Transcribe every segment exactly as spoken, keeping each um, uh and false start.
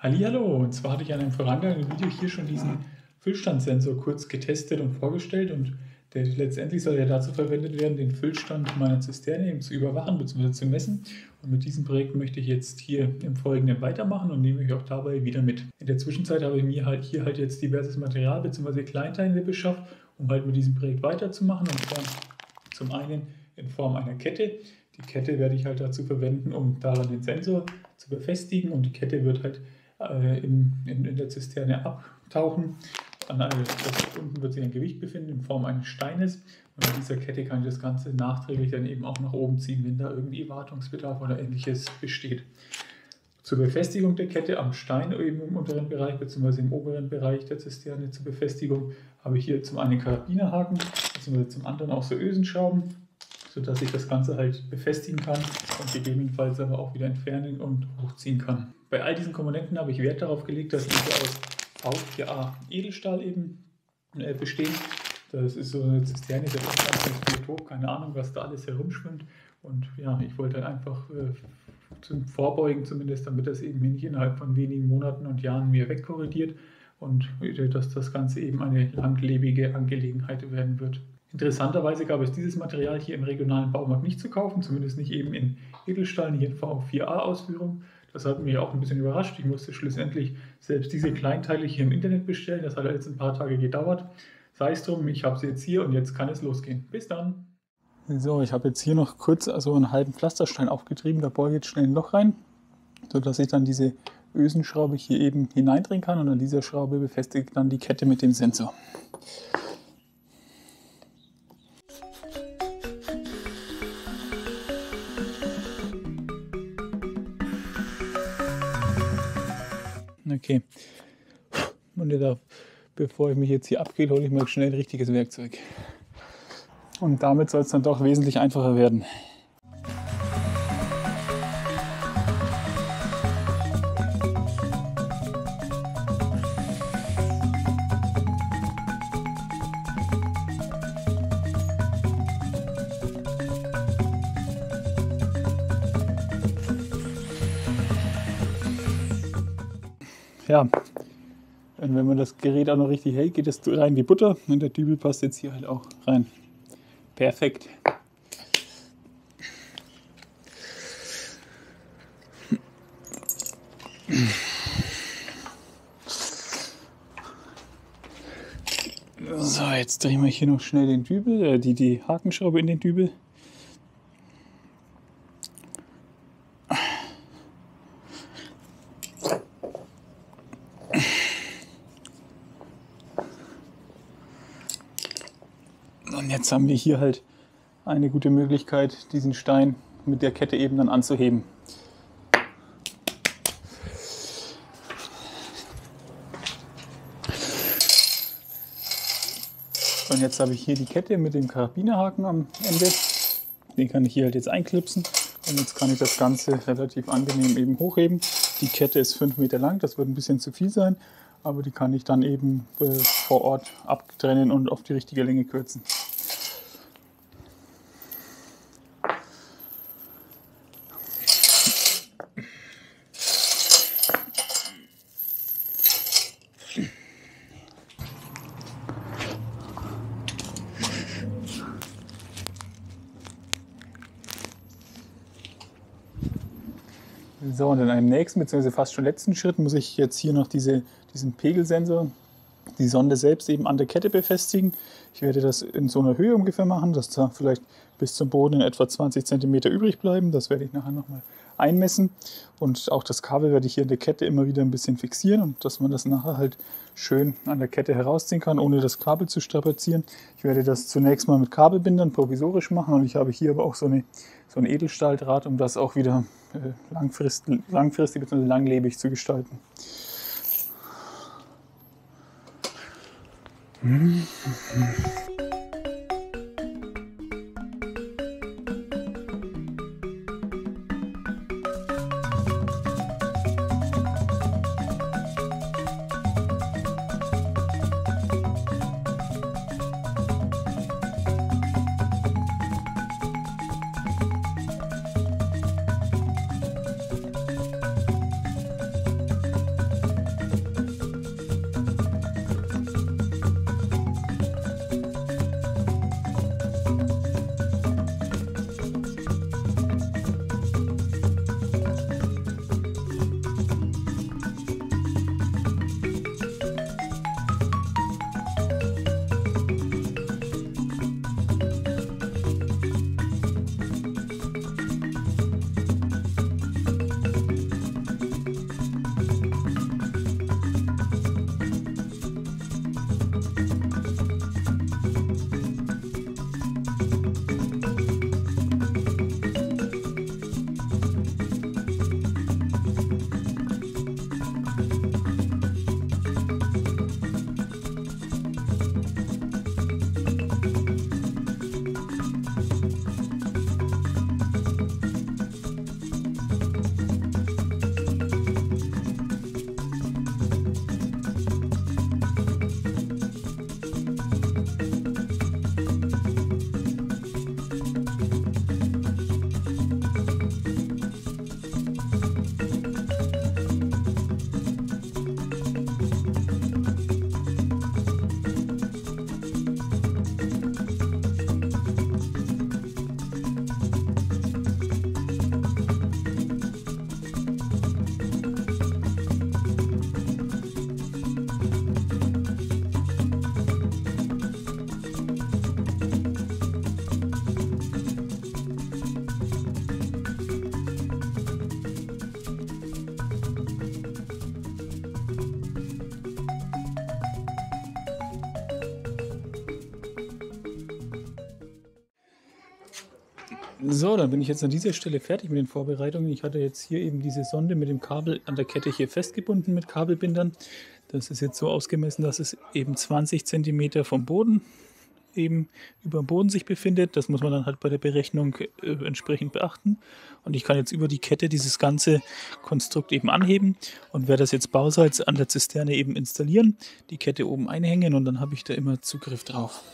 Hallihallo, und zwar hatte ich in einem vorangegangenen Video hier schon diesen Füllstandsensor kurz getestet und vorgestellt, und der letztendlich soll ja dazu verwendet werden, den Füllstand meiner Zisterne eben zu überwachen bzw. zu messen. Und mit diesem Projekt möchte ich jetzt hier im Folgenden weitermachen und nehme euch auch dabei wieder mit. In der Zwischenzeit habe ich mir halt hier halt jetzt diverses Material bzw. Kleinteile beschafft, um halt mit diesem Projekt weiterzumachen, und zwar zum einen in Form einer Kette. Die Kette werde ich halt dazu verwenden, um daran den Sensor zu befestigen, und die Kette wird halt In, in, in der Zisterne abtauchen. An einer, das, unten wird sich ein Gewicht befinden in Form eines Steines, und mit dieser Kette kann ich das Ganze nachträglich dann eben auch nach oben ziehen, wenn da irgendwie Wartungsbedarf oder ähnliches besteht. Zur Befestigung der Kette am Stein eben im unteren Bereich bzw. im oberen Bereich der Zisterne zur Befestigung habe ich hier zum einen Karabinerhaken bzw. zum anderen auch so Ösenschrauben, sodass ich das Ganze halt befestigen kann und gegebenenfalls aber auch wieder entfernen und hochziehen kann. Bei all diesen Komponenten habe ich Wert darauf gelegt, dass diese aus V vier A Edelstahl eben äh, bestehen. Das ist so eine Zisterne, der Biotop, keine Ahnung, was da alles herumschwimmt. Und ja, ich wollte halt einfach äh, zum Vorbeugen zumindest, damit das eben nicht innerhalb von wenigen Monaten und Jahren mir wegkorrigiert und äh, dass das Ganze eben eine langlebige Angelegenheit werden wird. Interessanterweise gab es dieses Material hier im regionalen Baumarkt nicht zu kaufen, zumindest nicht eben in Edelstahl, hier in V vier A Ausführung. Das hat mich auch ein bisschen überrascht. Ich musste schlussendlich selbst diese Kleinteile hier im Internet bestellen. Das hat jetzt ein paar Tage gedauert. Sei es drum, ich habe sie jetzt hier und jetzt kann es losgehen. Bis dann! So, ich habe jetzt hier noch kurz also einen halben Pflasterstein aufgetrieben. Da bohre ich jetzt schnell ein Loch rein, sodass ich dann diese Ösenschraube hier eben hineindrehen kann, und an dieser Schraube befestige ich dann die Kette mit dem Sensor. Okay, und jetzt, bevor ich mich jetzt hier abgehe, hole ich mal schnell ein richtiges Werkzeug. Und damit soll es dann doch wesentlich einfacher werden. Ja, und wenn man das Gerät auch noch richtig hält, geht es rein wie Butter, und der Dübel passt jetzt hier halt auch rein. Perfekt. So, jetzt drehen wir hier noch schnell den Dübel, äh, die, die Hakenschraube in den Dübel. Und jetzt haben wir hier halt eine gute Möglichkeit, diesen Stein mit der Kette eben dann anzuheben. Und jetzt habe ich hier die Kette mit dem Karabinerhaken am Ende. Den kann ich hier halt jetzt einklipsen, und jetzt kann ich das Ganze relativ angenehm eben hochheben. Die Kette ist fünf Meter lang, das wird ein bisschen zu viel sein, aber die kann ich dann eben äh, vor Ort abtrennen und auf die richtige Länge kürzen. So, und in einem nächsten bzw. fast schon letzten Schritt muss ich jetzt hier noch diese, diesen Pegelsensor, die Sonde selbst eben an der Kette befestigen. Ich werde das in so einer Höhe ungefähr machen, dass da vielleicht bis zum Boden in etwa zwanzig Zentimeter übrig bleiben. Das werde ich nachher nochmal einmessen. Und auch das Kabel werde ich hier in der Kette immer wieder ein bisschen fixieren, und dass man das nachher halt schön an der Kette herausziehen kann, ohne das Kabel zu strapazieren. Ich werde das zunächst mal mit Kabelbindern provisorisch machen, und ich habe hier aber auch so, eine, so ein Edelstahldraht, um das auch wieder äh, langfristig, langfristig bzw. langlebig zu gestalten. Mhm. So, dann bin ich jetzt an dieser Stelle fertig mit den Vorbereitungen. Ich hatte jetzt hier eben diese Sonde mit dem Kabel an der Kette hier festgebunden mit Kabelbindern. Das ist jetzt so ausgemessen, dass es eben zwanzig Zentimeter vom Boden eben über dem Boden sich befindet. Das muss man dann halt bei der Berechnung äh, entsprechend beachten. Und ich kann jetzt über die Kette dieses ganze Konstrukt eben anheben und werde das jetzt bauseits an der Zisterne eben installieren, die Kette oben einhängen und dann habe ich da immer Zugriff drauf.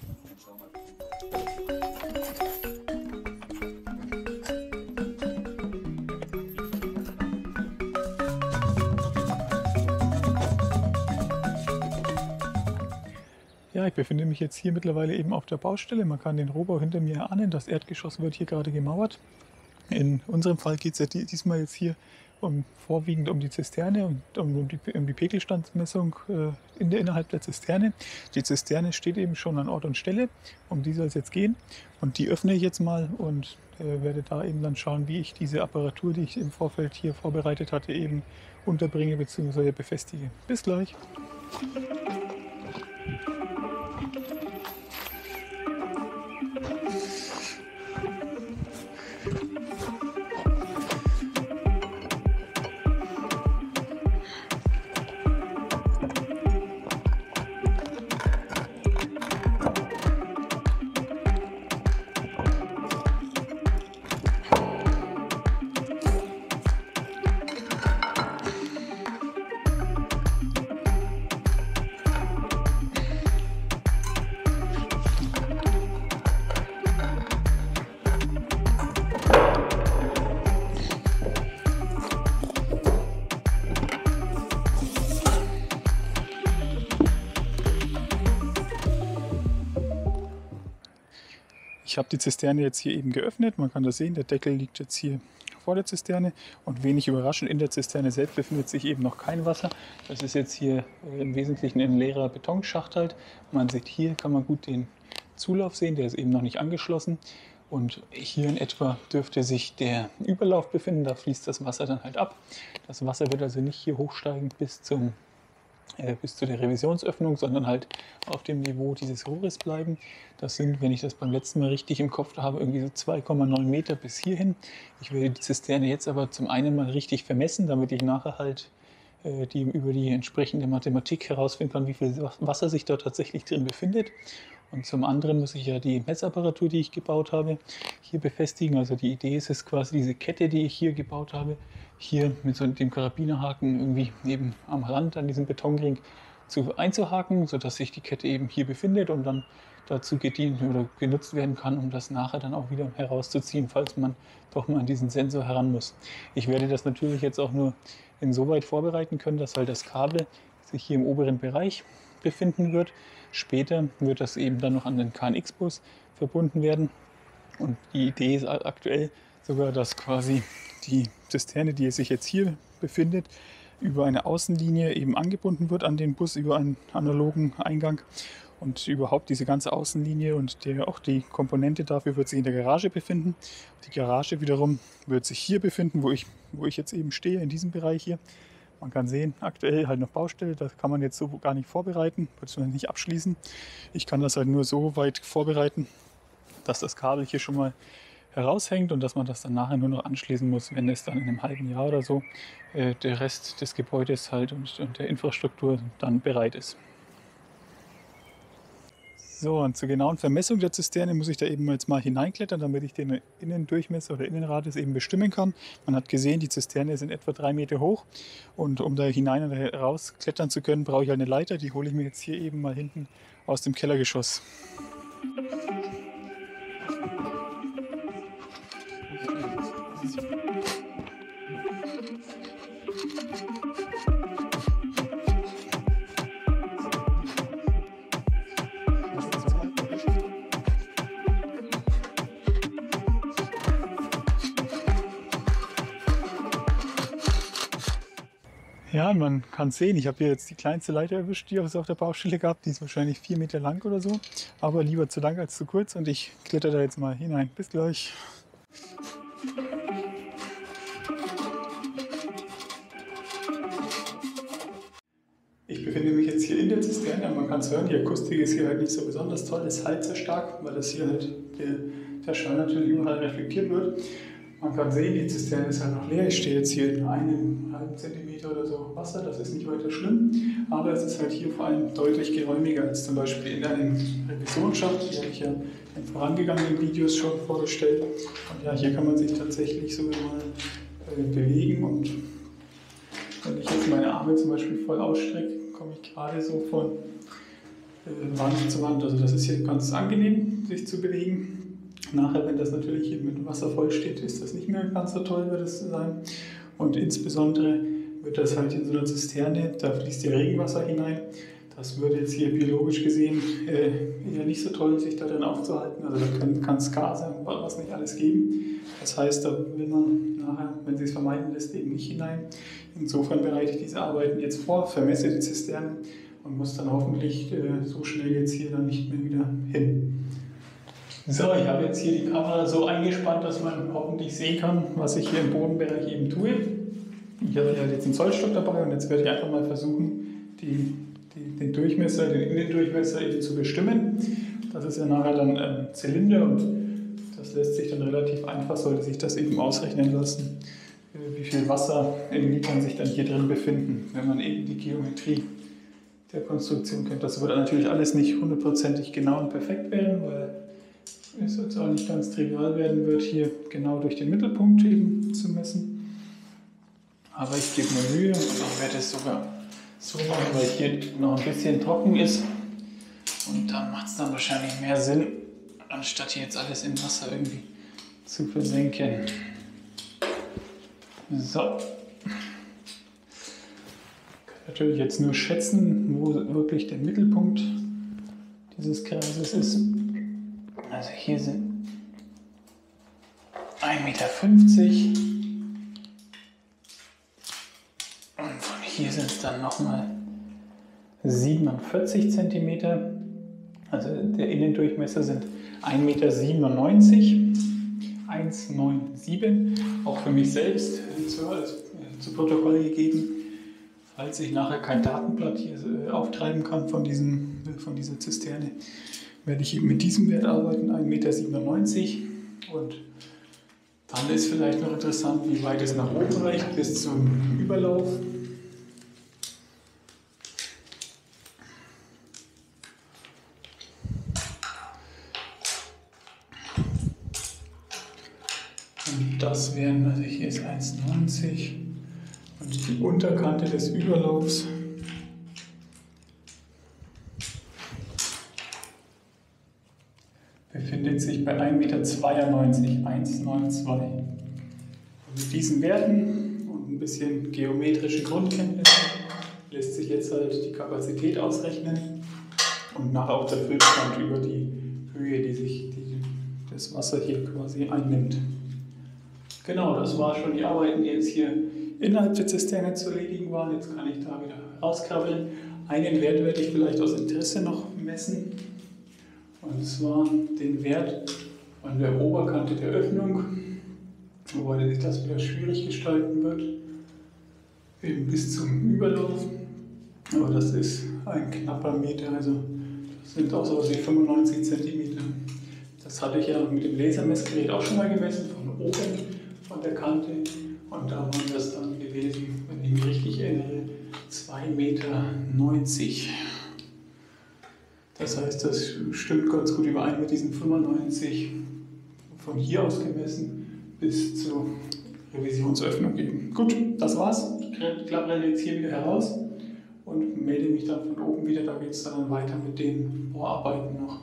Ja, ich befinde mich jetzt hier mittlerweile eben auf der Baustelle. Man kann den Rohbau hinter mir erahnen. Das Erdgeschoss wird hier gerade gemauert. In unserem Fall geht es ja diesmal jetzt hier um, vorwiegend um die Zisterne und um, um, die, um die Pegelstandsmessung äh, in der, innerhalb der Zisterne. Die Zisterne steht eben schon an Ort und Stelle, um die soll es jetzt gehen. Und die öffne ich jetzt mal und äh, werde da eben dann schauen, wie ich diese Apparatur, die ich im Vorfeld hier vorbereitet hatte, eben unterbringe bzw. befestige. Bis gleich! Ich habe die Zisterne jetzt hier eben geöffnet. Man kann das sehen, der Deckel liegt jetzt hier vor der Zisterne und wenig überraschend, in der Zisterne selbst befindet sich eben noch kein Wasser. Das ist jetzt hier im Wesentlichen ein leerer Betonschacht halt. Man sieht, hier kann man gut den Zulauf sehen, der ist eben noch nicht angeschlossen. Und hier in etwa dürfte sich der Überlauf befinden, da fließt das Wasser dann halt ab. Das Wasser wird also nicht hier hochsteigen bis zum bis zu der Revisionsöffnung, sondern halt auf dem Niveau dieses Rohres bleiben. Das sind, wenn ich das beim letzten Mal richtig im Kopf habe, irgendwie so zwei Komma neun Meter bis hierhin. Ich werde die Zisterne jetzt aber zum einen mal richtig vermessen, damit ich nachher halt äh, die, über die entsprechende Mathematik herausfinden kann, wie viel Wasser sich dort tatsächlich drin befindet. Und zum anderen muss ich ja die Messapparatur, die ich gebaut habe, hier befestigen. Also die Idee ist es quasi, diese Kette, die ich hier gebaut habe, hier mit so dem Karabinerhaken irgendwie eben am Rand an diesem Betonring zu, einzuhaken, sodass sich die Kette eben hier befindet und dann dazu gedient oder genutzt werden kann, um das nachher dann auch wieder herauszuziehen, falls man doch mal an diesen Sensor heran muss. Ich werde das natürlich jetzt auch nur insoweit vorbereiten können, dass halt das Kabel sich hier im oberen Bereich befinden wird. Später wird das eben dann noch an den K N X-Bus verbunden werden. Und die Idee ist aktuell sogar, dass quasi die Zisterne, die sich jetzt hier befindet, über eine Außenlinie eben angebunden wird an den Bus über einen analogen Eingang. Und überhaupt diese ganze Außenlinie und der, auch die Komponente dafür wird sich in der Garage befinden. Die Garage wiederum wird sich hier befinden, wo ich, wo ich jetzt eben stehe, in diesem Bereich hier. Man kann sehen, aktuell halt noch Baustelle, das kann man jetzt so gar nicht vorbereiten, beziehungsweise nicht abschließen. Ich kann das halt nur so weit vorbereiten, dass das Kabel hier schon mal heraushängt und dass man das dann nachher nur noch anschließen muss, wenn es dann in einem halben Jahr oder so äh, der Rest des Gebäudes halt und, und der Infrastruktur dann bereit ist. So, und zur genauen Vermessung der Zisterne muss ich da eben jetzt mal hineinklettern, damit ich den Innendurchmesser oder Innenradius eben bestimmen kann. Man hat gesehen, die Zisterne sind etwa drei Meter hoch und um da hinein und raus klettern zu können, brauche ich eine Leiter. Die hole ich mir jetzt hier eben mal hinten aus dem Kellergeschoss. Ja, man kann sehen, ich habe hier jetzt die kleinste Leiter erwischt, die es auf der Baustelle gab. Die ist wahrscheinlich vier Meter lang oder so, aber lieber zu lang als zu kurz und ich kletter da jetzt mal hinein. Bis gleich. Ich befinde mich jetzt hier in der Zisterne und man kann es hören, die Akustik ist hier halt nicht so besonders toll, es halt sehr stark, weil das hier halt der, der Schall natürlich überall reflektiert wird. Man kann sehen, die Zisterne ist halt noch leer. Ich stehe jetzt hier in einem halben Zentimeter oder so Wasser, das ist nicht weiter schlimm. Aber es ist halt hier vor allem deutlich geräumiger als zum Beispiel in einem Revisionsschacht. Die habe ich ja in vorangegangenen Videos schon vorgestellt. Und ja, hier kann man sich tatsächlich sogar mal äh, bewegen. Und wenn ich jetzt meine Arme zum Beispiel voll ausstrecke, komme ich gerade so von äh, Wand zu Wand. Also das ist hier ganz angenehm, sich zu bewegen. Nachher, wenn das natürlich hier mit Wasser voll steht, ist das nicht mehr ganz so toll, wird es sein. Und insbesondere wird das halt in so einer Zisterne, da fließt ja Regenwasser hinein. Das würde jetzt hier biologisch gesehen äh, eher nicht so toll, sich da drin aufzuhalten. Also da kann es Gase und was nicht alles geben. Das heißt, da will man nachher, wenn sie es vermeiden lässt, eben nicht hinein. Insofern bereite ich diese Arbeiten jetzt vor, vermesse die Zisternen und muss dann hoffentlich äh, so schnell jetzt hier dann nicht mehr wieder hin. So, ich habe jetzt hier die Kamera so eingespannt, dass man hoffentlich sehen kann, was ich hier im Bodenbereich eben tue. Ich habe hier jetzt einen Zollstock dabei und jetzt werde ich einfach mal versuchen, die, die, den Durchmesser, den Innendurchmesser eben zu bestimmen. Das ist ja nachher dann ein Zylinder und das lässt sich dann relativ einfach, sollte sich das eben ausrechnen lassen, wie viel Wasser in Litern sich dann hier drin befinden, wenn man eben die Geometrie der Konstruktion kennt. Das wird natürlich alles nicht hundertprozentig genau und perfekt werden, weil es jetzt auch nicht ganz trivial werden wird, hier genau durch den Mittelpunkt eben zu messen. Aber ich gebe mir Mühe und ich werde es sogar so machen, weil hier noch ein bisschen trocken ist. Und dann macht es dann wahrscheinlich mehr Sinn, anstatt hier jetzt alles in Wasser irgendwie zu versenken. So. Ich kann natürlich jetzt nur schätzen, wo wirklich der Mittelpunkt dieses Kreises ist. Also hier sind ein Meter fünfzig und von hier sind es dann nochmal siebenundvierzig Zentimeter. Also der Innendurchmesser sind ein Meter siebenundneunzig, eins Komma siebenundneunzig. Auch für mich selbst zu, also, zu Protokoll gegeben, falls ich nachher kein Datenblatt hier äh, auftreiben kann von, diesem, von dieser Zisterne, werde ich eben mit diesem Wert arbeiten, ein Meter siebenundneunzig. Und dann ist vielleicht noch interessant, wie weit es nach oben reicht bis zum Überlauf. Und das wären, also hier ist eins Komma neunzig und die Unterkante des Überlaufs befindet sich bei ein Meter zweiundneunzig, eins Komma zwei. Mit diesen Werten und ein bisschen geometrische Grundkenntnisse lässt sich jetzt halt die Kapazität ausrechnen und nachher auch der Füllstand über die Höhe, die sich die, das Wasser hier quasi einnimmt. Genau, das war schon die Arbeiten, die jetzt hier innerhalb der Zisterne zu erledigen waren. Jetzt kann ich da wieder rauskrabbeln. Einen Wert werde ich vielleicht aus Interesse noch messen. Und zwar den Wert an der Oberkante der Öffnung, wobei sich das wieder schwierig gestalten wird, eben bis zum Überlauf. Aber das ist ein knapper Meter, also das sind auch so fünfundneunzig Zentimeter. Das hatte ich ja mit dem Lasermessgerät auch schon mal gemessen, von oben, von der Kante. Und da waren das dann gewesen, wenn ich mich richtig erinnere, zwei Meter neunzig. Das heißt, das stimmt ganz gut überein mit diesen fünfundneunzig von hier aus gemessen bis zur Revisionsöffnung eben. Gut, das war's. Ich klappere jetzt hier wieder heraus und melde mich dann von oben wieder. Da geht es dann weiter mit den Bohrarbeiten noch.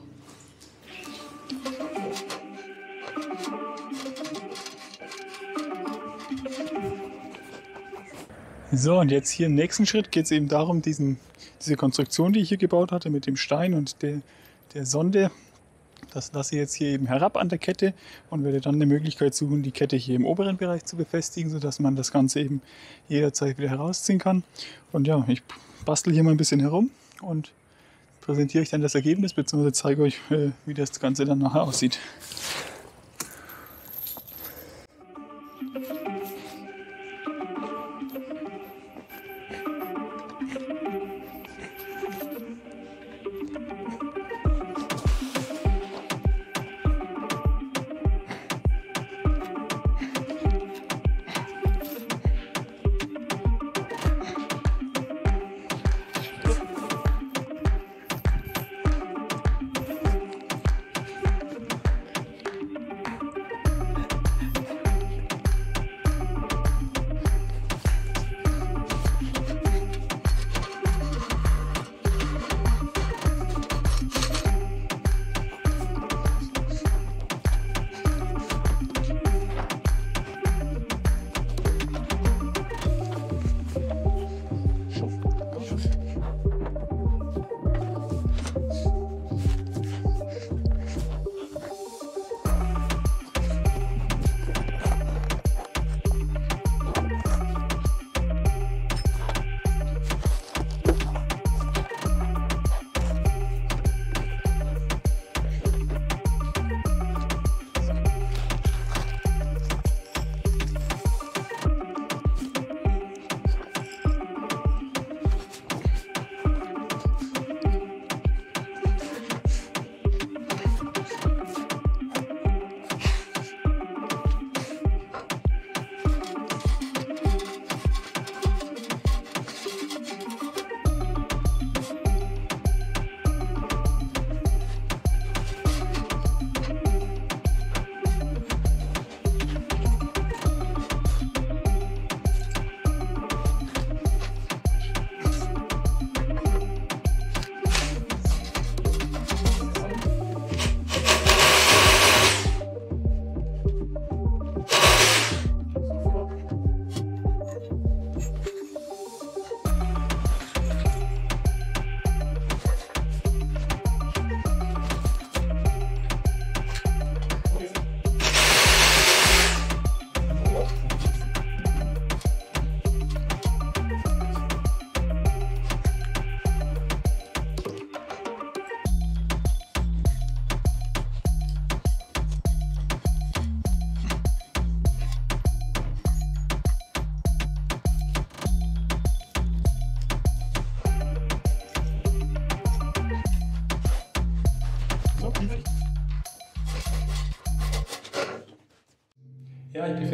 So, und jetzt hier im nächsten Schritt geht es eben darum, diesen, diese Konstruktion, die ich hier gebaut hatte mit dem Stein und der, der Sonde, das lasse ich jetzt hier eben herab an der Kette und werde dann eine Möglichkeit suchen, die Kette hier im oberen Bereich zu befestigen, sodass man das Ganze eben jederzeit wieder herausziehen kann. Und ja, ich bastel hier mal ein bisschen herum und präsentiere euch dann das Ergebnis, beziehungsweise zeige euch, wie das Ganze dann nachher aussieht.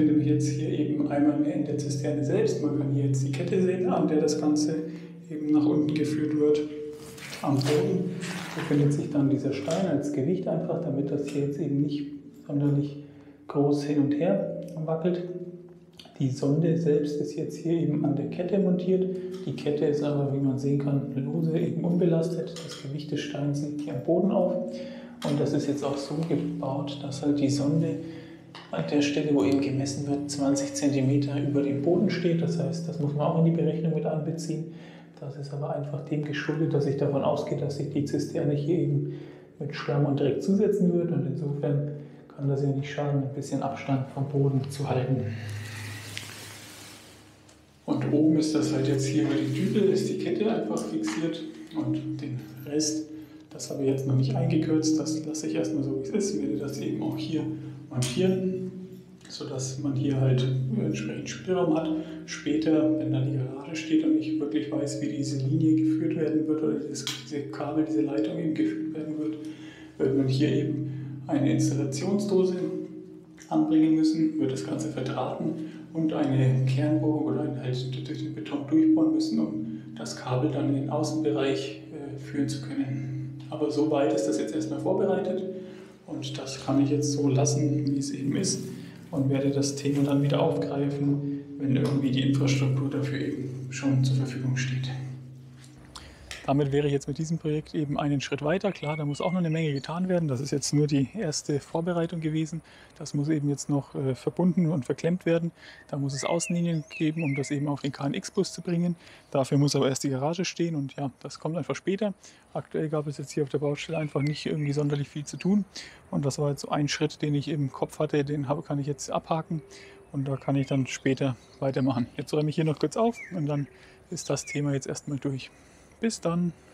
Punkte, nämlich jetzt hier eben einmal in der Zisterne selbst. Man kann hier jetzt die Kette sehen, an der das Ganze eben nach unten geführt wird. Am Boden befindet sich dann dieser Stein als Gewicht einfach, damit das hier jetzt eben nicht sonderlich groß hin und her wackelt. Die Sonde selbst ist jetzt hier eben an der Kette montiert. Die Kette ist aber, wie man sehen kann, lose, eben unbelastet. Das Gewicht des Steins liegt hier am Boden auf. Und das ist jetzt auch so gebaut, dass halt die Sonde an der Stelle, wo eben gemessen wird, zwanzig Zentimeter über dem Boden steht. Das heißt, das muss man auch in die Berechnung mit einbeziehen. Das ist aber einfach dem geschuldet, dass ich davon ausgehe, dass sich die Zisterne hier eben mit Schlamm und Dreck zusetzen wird. Und insofern kann das ja nicht schaden, ein bisschen Abstand vom Boden zu halten. Und oben ist das halt jetzt hier bei den Dübel, ist die Kette einfach fixiert und den Rest, das habe ich jetzt noch nicht eingekürzt, das lasse ich erstmal so wie es ist, werde das eben auch hier montieren, sodass man hier halt entsprechend Spielraum hat. Später, wenn dann die Garage steht und ich wirklich weiß, wie diese Linie geführt werden wird oder diese Kabel, diese Leitung eben geführt werden wird, wird man hier eben eine Installationsdose anbringen müssen, wird das Ganze verdrahten und eine Kernbohrung oder ein, halt durch den Beton durchbohren müssen, um das Kabel dann in den Außenbereich äh, führen zu können. Aber soweit ist das jetzt erstmal vorbereitet und das kann ich jetzt so lassen, wie es eben ist und werde das Thema dann wieder aufgreifen, wenn irgendwie die Infrastruktur dafür eben schon zur Verfügung steht. Damit wäre ich jetzt mit diesem Projekt eben einen Schritt weiter. Klar, da muss auch noch eine Menge getan werden. Das ist jetzt nur die erste Vorbereitung gewesen. Das muss eben jetzt noch äh, verbunden und verklemmt werden. Da muss es Außenlinien geben, um das eben auf den K N X-Bus zu bringen. Dafür muss aber erst die Garage stehen und ja, das kommt einfach später. Aktuell gab es jetzt hier auf der Baustelle einfach nicht irgendwie sonderlich viel zu tun. Und das war jetzt so ein Schritt, den ich im Kopf hatte, den habe, kann ich jetzt abhaken und da kann ich dann später weitermachen. Jetzt räume ich hier noch kurz auf und dann ist das Thema jetzt erstmal durch. Bis dann!